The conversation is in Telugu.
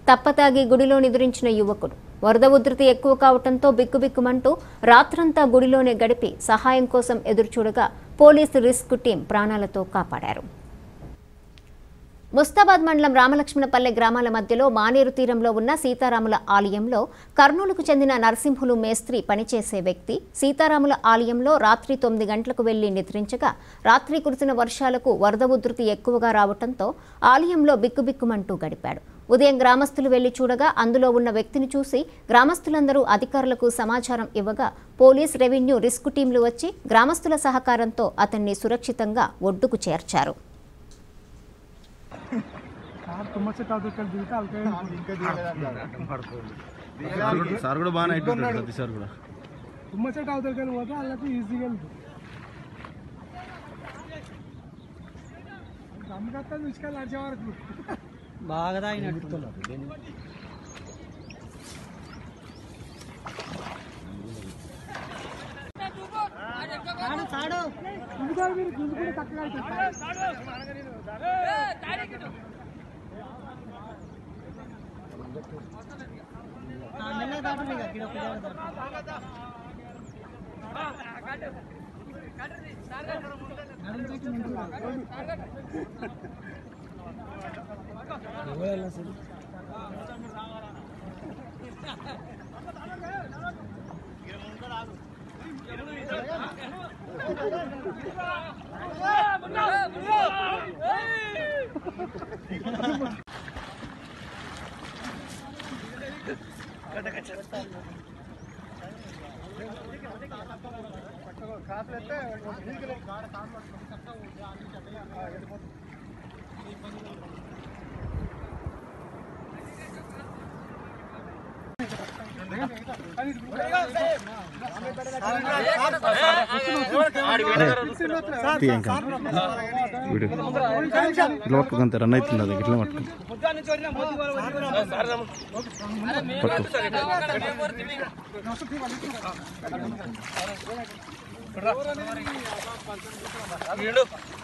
తప్పతాగి గుడిలో నిద్రించిన యువకుడు వరద ఉధృతి ఎక్కువ కావడంతో బిక్కుబిక్కుమంటూ రాత్రంతా గుడిలోనే గడిపి సహాయం కోసం ఎదురుచూడగా పోలీసు రిస్క్ టీం ప్రాణాలతో కాపాడారు. ముస్తాబాద్ మండలం రామలక్ష్మణపల్లె గ్రామాల మధ్యలో మానేరు తీరంలో ఉన్న సీతారాముల ఆలయంలో కర్నూలుకు చెందిన నరసింహులు మేస్త్రి పనిచేసే వ్యక్తి సీతారాముల ఆలయంలో రాత్రి 9 గంటలకు వెళ్లి నిద్రించగా రాత్రి కురిసిన వర్షాలకు వరద ఉధృతి ఎక్కువగా రావడంతో ఆలయంలో బిక్కుబిక్కుమంటూ గడిపాడు. ఉదయం గ్రామస్తులు వెళ్లి చూడగా అందులో ఉన్న వ్యక్తిని చూసి గ్రామస్తులందరూ అధికారులకు సమాచారం ఇవ్వగా పోలీస్, రెవెన్యూ, రిస్క్ టీంలు వచ్చి గ్రామస్తుల సహకారంతో అతన్ని సురక్షితంగా ఒడ్డుకు చేర్చారు. బాగా తాగినట్టు ఇట్లా పట్టుకుంటే రన్ అవుతుంది అది ఇట్లా పట్టుకుంటే పట్టు